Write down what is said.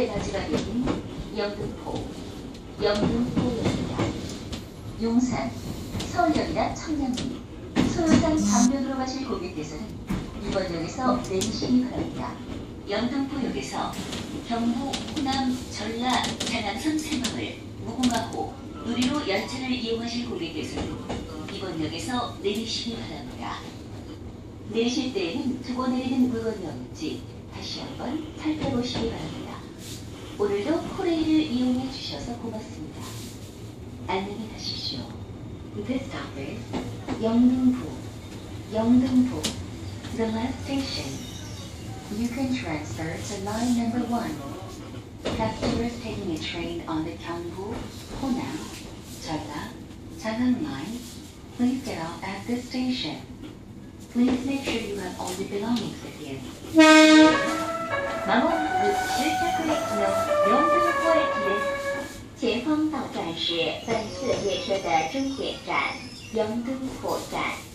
세 가지가 되는 영등포, 영등포역입니다. 용산, 서울역이나 청량리, 소요산 방면으로 가실 고객께서는 이번 역에서 내리시기 바랍니다. 영등포역에서 경부, 호남, 전라, 장안선 새마을, 무궁화호, 누리로 열차를 이용하실 고객께서는 이번 역에서 내리시기 바랍니다. 내리실 때에는 두고 내리는 물건이 없는지 다시 한번 살펴보시기 바랍니다. 오늘도 코레일을 이용해 주셔서 고맙습니다. 안녕히 가십시오. This stop is 영등포. 영등포. The last station. You can transfer to line number 1. Passengers taking a train on the Gyeongbu, Honam, Jeolla, Jangan line, please get off at this station. Please make sure you have all the belongings with you. まもなく終着駅の영등포駅です。前方到站是本次列车的终点站，영등포站。